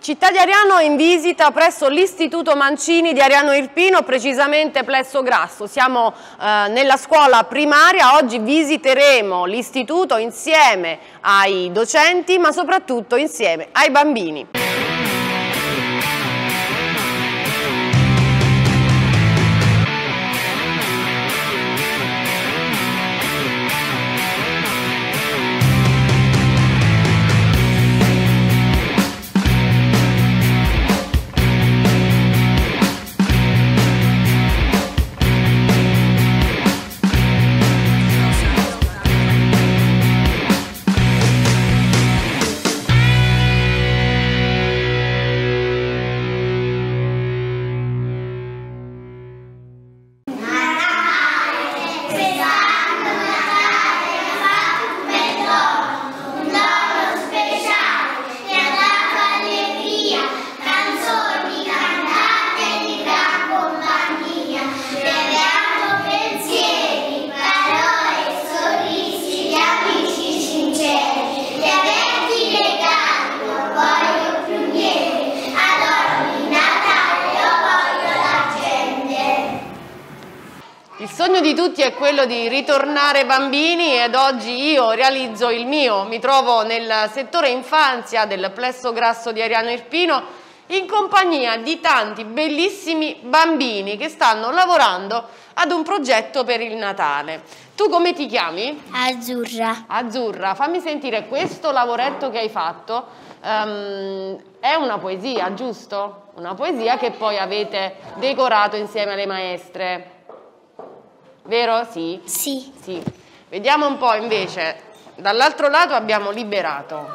Città di Ariano è in visita presso l'Istituto Mancini di Ariano Irpino, precisamente Plesso Grasso. Siamo nella scuola primaria, oggi visiteremo l'istituto insieme ai docenti ma soprattutto insieme ai bambini. Il sogno di tutti è quello di ritornare bambini ed oggi io realizzo il mio. Mi trovo nel settore infanzia del Plesso Grasso di Ariano Irpino in compagnia di tanti bellissimi bambini che stanno lavorando ad un progetto per il Natale. Tu come ti chiami? Azzurra. Azzurra, fammi sentire questo lavoretto che hai fatto. È una poesia, giusto? Una poesia che poi avete decorato insieme alle maestre. Vero? Sì? Sì. Sì. Vediamo un po' invece, dall'altro lato abbiamo liberato.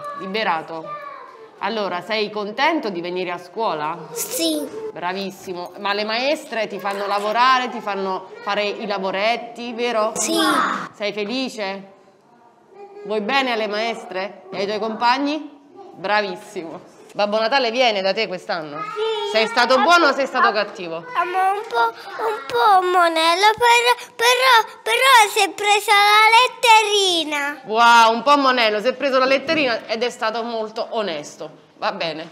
Allora, sei contento di venire a scuola? Sì. Bravissimo. Ma le maestre ti fanno lavorare, ti fanno fare i lavoretti, vero? Sì. Sei felice? Vuoi bene alle maestre? E ai tuoi compagni? Bravissimo. Babbo Natale viene da te quest'anno? Sì. Sei stato buono o sei stato cattivo? Un po' monello, però si è presa la letterina. Wow, un po' monello, si è preso la letterina ed è stato molto onesto. Va bene.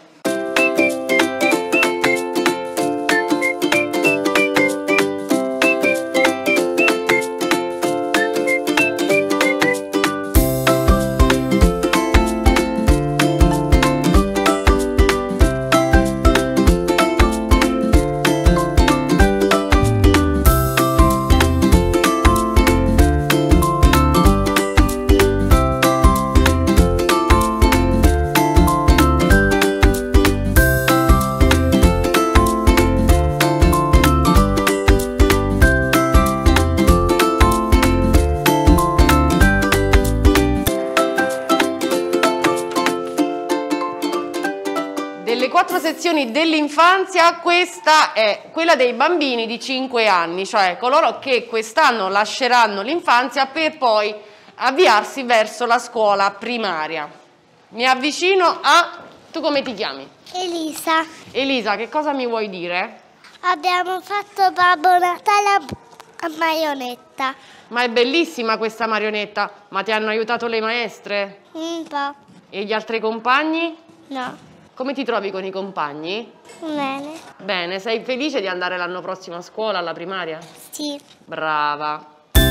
Delle 4 sezioni dell'infanzia, questa è quella dei bambini di 5 anni, cioè coloro che quest'anno lasceranno l'infanzia per poi avviarsi verso la scuola primaria. Mi avvicino a... Tu come ti chiami? Elisa. Elisa, che cosa mi vuoi dire? Abbiamo fatto Babbo Natale a marionetta. Ma è bellissima questa marionetta, ma ti hanno aiutato le maestre? Un po'. E gli altri compagni? No. Come ti trovi con i compagni? Bene. Bene, sei felice di andare l'anno prossimo a scuola, alla primaria? Sì. Brava.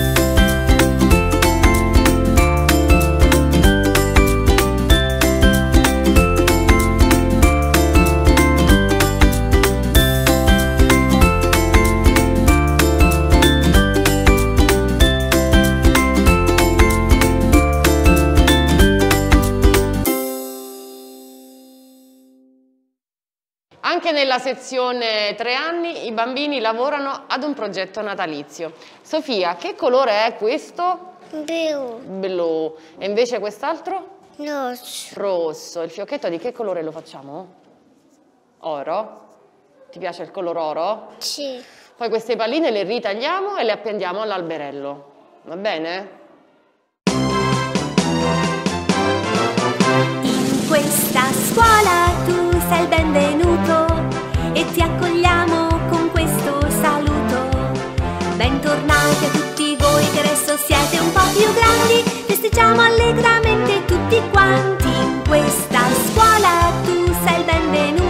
Anche nella sezione 3 anni i bambini lavorano ad un progetto natalizio. Sofia, che colore è questo? Blu. Blu. E invece quest'altro? Rosso. Rosso. Il fiocchetto di che colore lo facciamo? Oro? Ti piace il color oro? Sì. Poi queste palline le ritagliamo e le appendiamo all'alberello. Va bene? In questa scuola tu sei il benvenuto e ti accogliamo con questo saluto. Bentornati a tutti voi che adesso siete un po' più grandi, festeggiamo allegramente tutti quanti. In questa scuola tu sei il benvenuto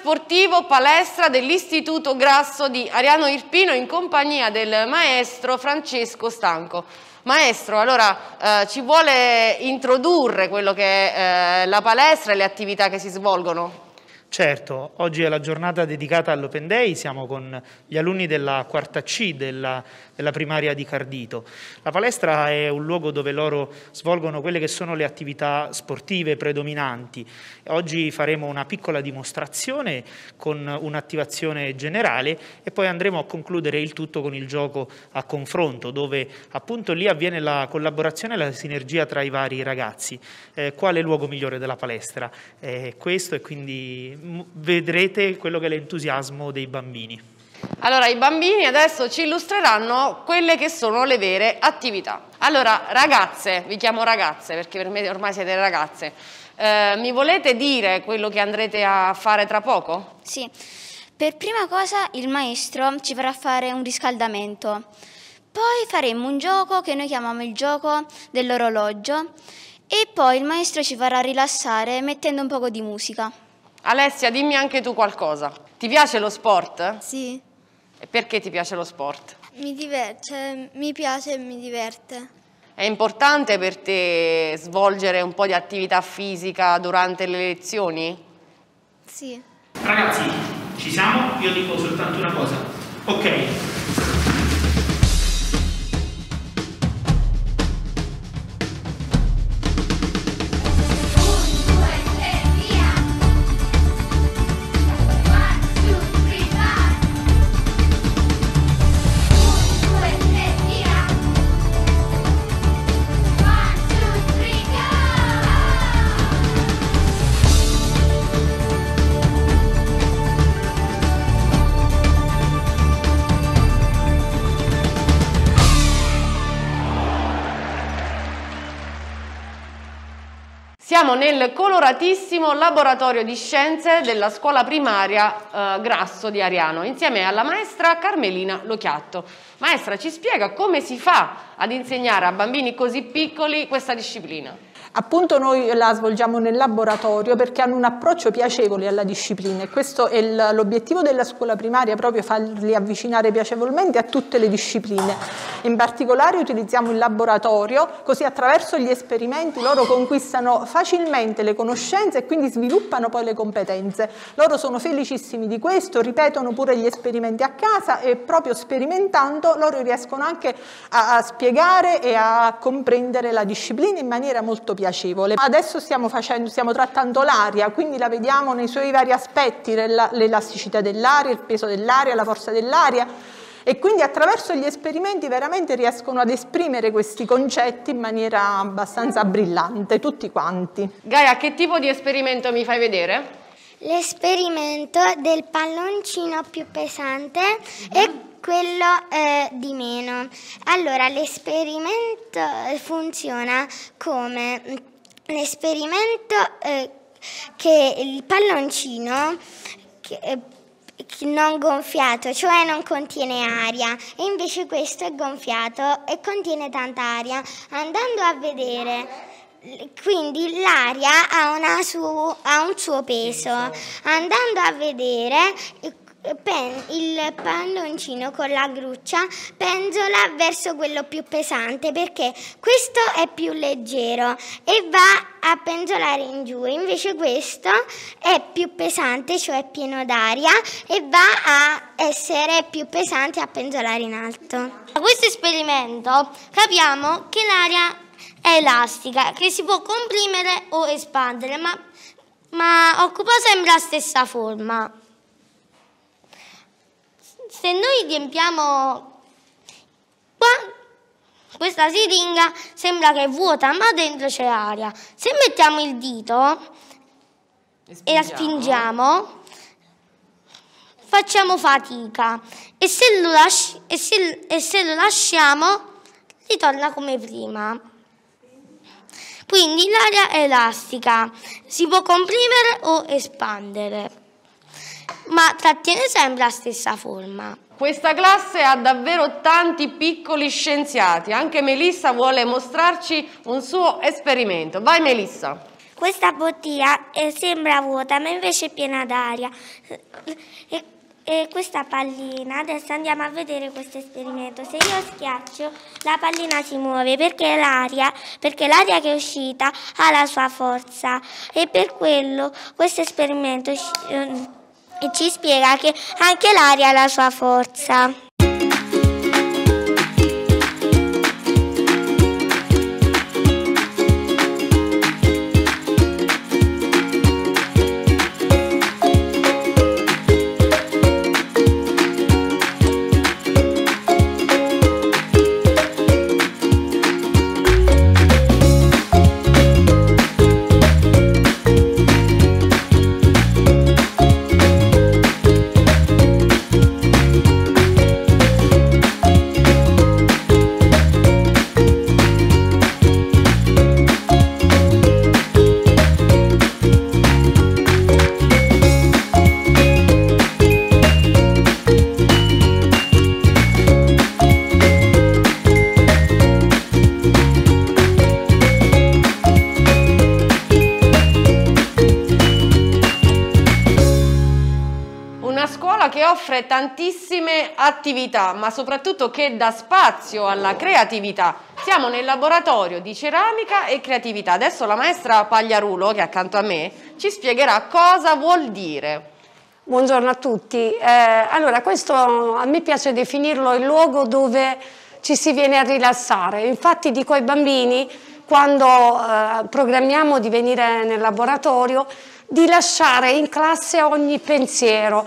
sportivo palestra dell'Istituto Grasso di Ariano Irpino in compagnia del maestro Francesco Stanco. Maestro, allora ci vuole introdurre quello che è la palestra e le attività che si svolgono? Certo, oggi è la giornata dedicata all'Open Day, siamo con gli alunni della quarta C della primaria di Cardito. La palestra è un luogo dove loro svolgono quelle che sono le attività sportive predominanti. Oggi faremo una piccola dimostrazione con un'attivazione generale e poi andremo a concludere il tutto con il gioco a confronto, dove appunto lì avviene la collaborazione e la sinergia tra i vari ragazzi. Quale luogo migliore della palestra? Questo, e quindi vedrete quello che è l'entusiasmo dei bambini. Allora, i bambini adesso ci illustreranno quelle che sono le vere attività. Allora, ragazze, vi chiamo ragazze perché per me ormai siete ragazze, mi volete dire quello che andrete a fare tra poco? Sì, per prima cosa il maestro ci farà fare un riscaldamento, poi faremo un gioco che noi chiamiamo il gioco dell'orologio e poi il maestro ci farà rilassare mettendo un poco di musica. Alessia, dimmi anche tu qualcosa. Ti piace lo sport? Sì. E perché ti piace lo sport? Mi piace e mi diverte. È importante per te svolgere un po' di attività fisica durante le lezioni? Sì. Ragazzi, ci siamo? Io dico soltanto una cosa. Ok. Siamo nel coloratissimo laboratorio di scienze della scuola primaria Grasso di Ariano, insieme alla maestra Carmelina Lochiatto. Maestra, ci spiega come si fa ad insegnare a bambini così piccoli questa disciplina? Appunto noi la svolgiamo nel laboratorio perché hanno un approccio piacevole alla disciplina e questo è l'obiettivo della scuola primaria, proprio farli avvicinare piacevolmente a tutte le discipline. In particolare utilizziamo il laboratorio, così attraverso gli esperimenti loro conquistano facilmente le conoscenze e quindi sviluppano poi le competenze. Loro sono felicissimi di questo, ripetono pure gli esperimenti a casa e proprio sperimentando loro riescono anche a spiegare e a comprendere la disciplina in maniera molto piacevole. Adesso stiamo trattando l'aria, quindi la vediamo nei suoi vari aspetti, l'elasticità dell'aria, il peso dell'aria, la forza dell'aria e quindi attraverso gli esperimenti veramente riescono ad esprimere questi concetti in maniera abbastanza brillante, tutti quanti. Gaia, che tipo di esperimento mi fai vedere? L'esperimento del palloncino più pesante e quello di meno. Allora, l'esperimento funziona come l'esperimento che il palloncino non gonfiato, cioè non contiene aria, e invece questo è gonfiato e contiene tanta aria. Andando a vedere, quindi l'aria ha un suo peso. Andando a vedere, il palloncino con la gruccia penzola verso quello più pesante perché questo è più leggero e va a penzolare in giù, invece questo è più pesante, cioè pieno d'aria, e va a essere più pesante a penzolare in alto. Da questo esperimento capiamo che l'aria è elastica, che si può comprimere o espandere, ma occupa sempre la stessa forma. Se noi riempiamo questa siringa sembra che è vuota, ma dentro c'è aria. Se mettiamo il dito e la spingiamo, facciamo fatica e se lo lasciamo ritorna come prima. Quindi l'aria è elastica, si può comprimere o espandere, ma trattiene sempre la stessa forma. Questa classe ha davvero tanti piccoli scienziati, anche Melissa vuole mostrarci un suo esperimento. Vai Melissa! questa bottiglia sembra vuota ma invece è piena d'aria. E questa pallina, adesso andiamo a vedere questo esperimento. Se io schiaccio, la pallina si muove perché l'aria che è uscita ha la sua forza, e per quello questo esperimento ci spiega che anche l'aria ha la sua forza. Che offre tantissime attività, ma soprattutto che dà spazio alla creatività. Siamo nel laboratorio di ceramica e creatività. Adesso la maestra Pagliarulo, che è accanto a me, ci spiegherà cosa vuol dire. Buongiorno a tutti. Allora, questo a me piace definirlo il luogo dove ci si viene a rilassare. Infatti dico ai bambini, quando programmiamo di venire nel laboratorio, di lasciare in classe ogni pensiero,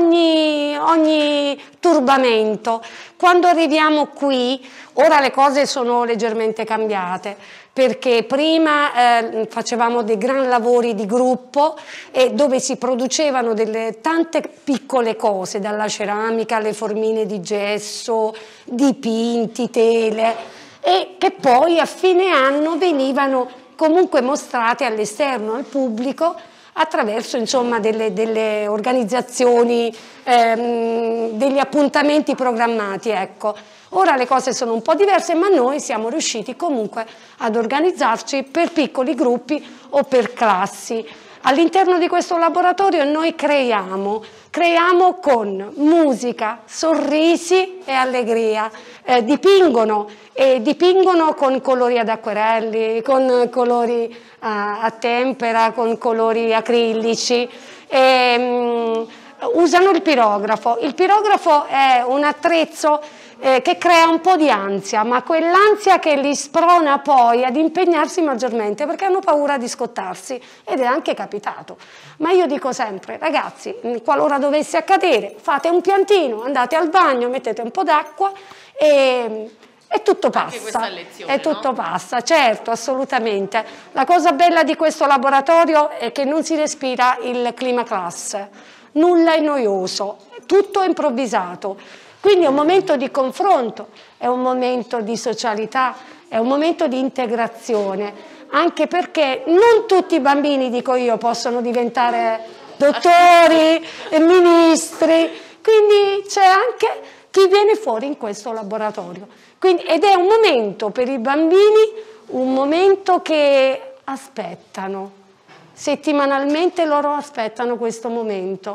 ogni turbamento. Quando arriviamo qui, ora le cose sono leggermente cambiate, perché prima facevamo dei gran lavori di gruppo dove si producevano tante piccole cose, dalla ceramica alle formine di gesso, dipinti, tele, e che poi a fine anno venivano comunque mostrate all'esterno, al pubblico, attraverso insomma delle organizzazioni, degli appuntamenti programmati, ecco. Ora le cose sono un po' diverse, ma noi siamo riusciti comunque ad organizzarci per piccoli gruppi o per classi. All'interno di questo laboratorio noi creiamo con musica, sorrisi e allegria, dipingono con colori ad acquerelli, con colori a tempera, con colori acrilici, usano il pirografo. Il pirografo è un attrezzo che crea un po' di ansia, ma quell'ansia che li sprona poi ad impegnarsi maggiormente perché hanno paura di scottarsi, ed è anche capitato. Ma io dico sempre, ragazzi, qualora dovesse accadere, fate un piantino, andate al bagno, mettete un po' d'acqua e tutto passa, e tutto passa, certo, assolutamente. La cosa bella di questo laboratorio è che non si respira il clima classe, nulla è noioso, tutto è improvvisato, quindi è un momento di confronto, è un momento di socialità, è un momento di integrazione, anche perché non tutti i bambini, dico io, possono diventare dottori e ministri, quindi c'è anche chi viene fuori in questo laboratorio. Ed è un momento per i bambini, un momento che aspettano, settimanalmente loro aspettano questo momento.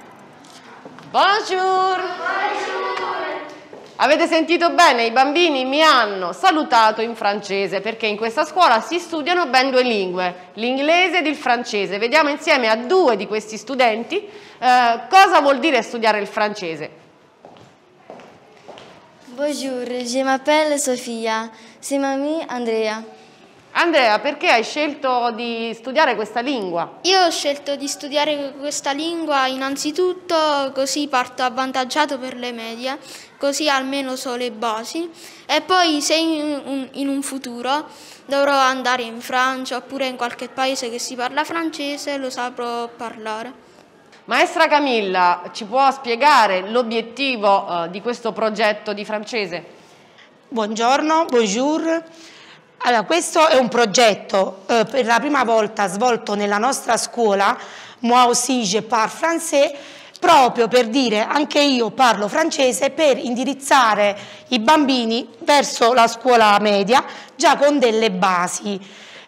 Bonjour! Avete sentito bene? I bambini mi hanno salutato in francese, perché in questa scuola si studiano ben due lingue, l'inglese ed il francese. Vediamo insieme a due di questi studenti cosa vuol dire studiare il francese. Bonjour, je m'appelle Sofia, c'est mamie Andrea. Andrea, perché hai scelto di studiare questa lingua? Io ho scelto di studiare questa lingua innanzitutto così parto avvantaggiato per le medie, così almeno so le basi, e poi se in un futuro dovrò andare in Francia oppure in qualche paese che si parla francese, lo saprò parlare. Maestra Camilla, ci può spiegare l'obiettivo di questo progetto di francese? Buongiorno, bonjour. Allora, questo è un progetto per la prima volta svolto nella nostra scuola, Moi aussi je parle français, proprio per dire anche io parlo francese, per indirizzare i bambini verso la scuola media già con delle basi.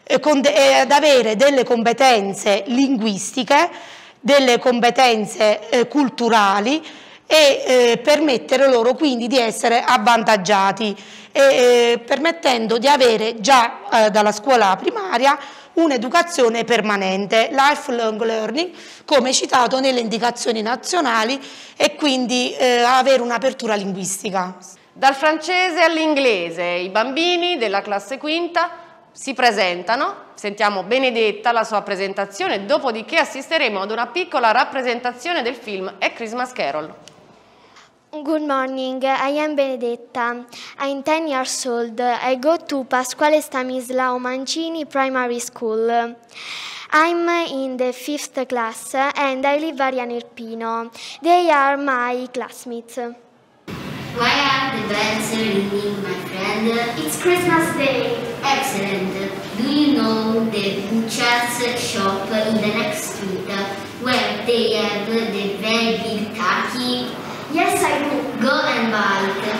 ad avere delle competenze linguistiche, delle competenze culturali e permettere loro quindi di essere avvantaggiati, permettendo di avere già dalla scuola primaria un'educazione permanente, lifelong learning, come citato nelle indicazioni nazionali, e quindi avere un'apertura linguistica. Dal francese all'inglese, i bambini della classe quinta si presentano, sentiamo Benedetta, la sua presentazione, dopodiché assisteremo ad una piccola rappresentazione del film A Christmas Carol. Good morning, I am Benedetta. I'm 10 years old. I go to Pasquale Stanislao Mancini Primary School. I'm in the 5th class and I live at Ariano Irpino. They are my classmates. Why are the bells ringing, my friend? It's Christmas Day. Excellent. Do you know the butcher's shop in the next street where they have the very big turkey? Yes, I do. Go and buy it.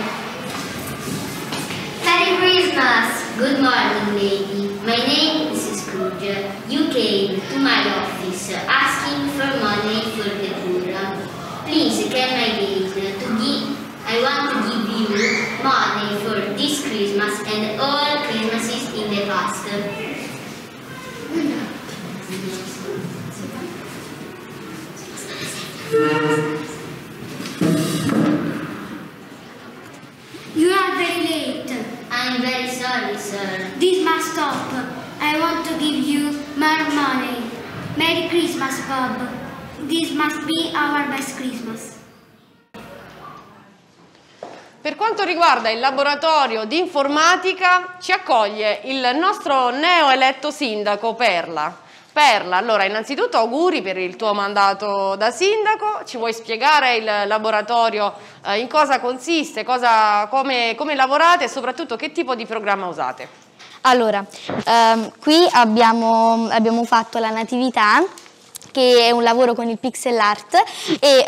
Merry Christmas! Good morning, lady. My name is Scrooge. You came to my office asking for money for the poor. Please, can I get I want to give you money for this Christmas and all Christmases in the past. You are very late. I'm very sorry, sir. This must stop. I want to give you more money. Merry Christmas, Bob. This must be our best Christmas. Per quanto riguarda il laboratorio di informatica, ci accoglie il nostro neoeletto sindaco Perla. Perla, allora innanzitutto auguri per il tuo mandato da sindaco. Ci vuoi spiegare il laboratorio in cosa consiste, come lavorate e soprattutto che tipo di programma usate? Allora, qui abbiamo fatto la natività, che è un lavoro con il pixel art, e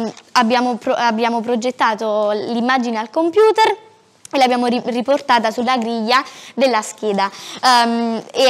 abbiamo progettato l'immagine al computer e l'abbiamo riportata sulla griglia della scheda e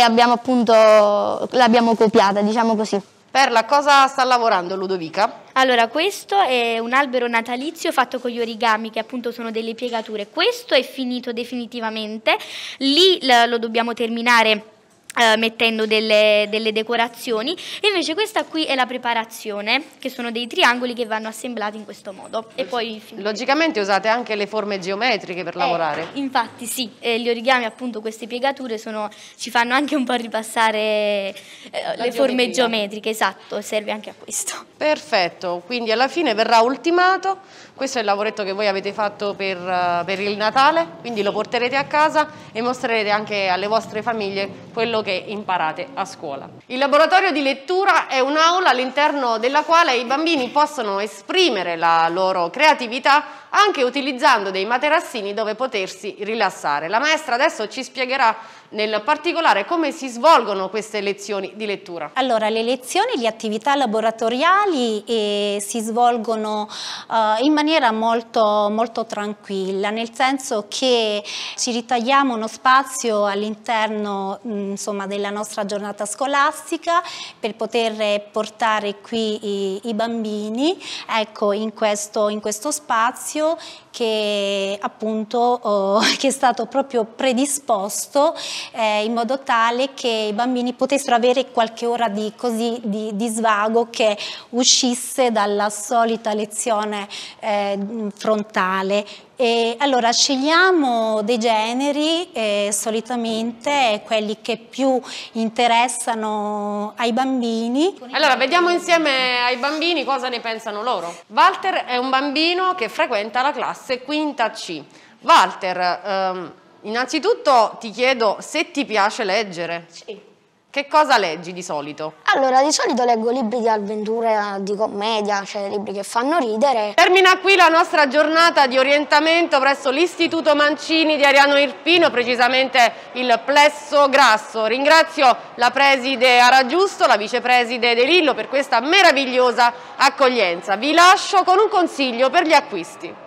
l'abbiamo copiata, diciamo così. Perla, cosa sta lavorando Ludovica? Allora, questo è un albero natalizio fatto con gli origami, che appunto sono delle piegature. Questo è finito definitivamente, lì lo dobbiamo terminare mettendo delle decorazioni, e invece questa qui è la preparazione, che sono dei triangoli che vanno assemblati in questo modo. E poi logicamente usate anche le forme geometriche per lavorare? Infatti sì, gli origami, appunto, queste piegature ci fanno anche un po' ripassare le forme geometriche, esatto, serve anche a questo. Perfetto, quindi alla fine verrà ultimato. Questo è il lavoretto che voi avete fatto per il Natale, quindi lo porterete a casa e mostrerete anche alle vostre famiglie quello che imparate a scuola. Il laboratorio di lettura è un'aula all'interno della quale i bambini possono esprimere la loro creatività anche utilizzando dei materassini dove potersi rilassare. La maestra adesso ci spiegherà nel particolare come si svolgono queste lezioni di lettura. Allora, le lezioni, le attività laboratoriali si svolgono in maniera molto, molto tranquilla, nel senso che ci ritagliamo uno spazio all'interno della nostra giornata scolastica per poter portare qui i bambini, ecco, in questo spazio che appunto che è stato proprio predisposto in modo tale che i bambini potessero avere qualche ora di svago che uscisse dalla solita lezione frontale. E allora scegliamo dei generi, solitamente quelli che più interessano ai bambini. Allora vediamo insieme ai bambini cosa ne pensano loro. Walter è un bambino che frequenta la classe quinta C. Walter, innanzitutto ti chiedo se ti piace leggere. Sì. Che cosa leggi di solito? Allora, di solito leggo libri di avventura, di commedia, cioè libri che fanno ridere. Termina qui la nostra giornata di orientamento presso l'Istituto Mancini di Ariano Irpino, precisamente il Plesso Grasso. Ringrazio la preside Aragiusto, la vicepreside De Lillo per questa meravigliosa accoglienza. Vi lascio con un consiglio per gli acquisti.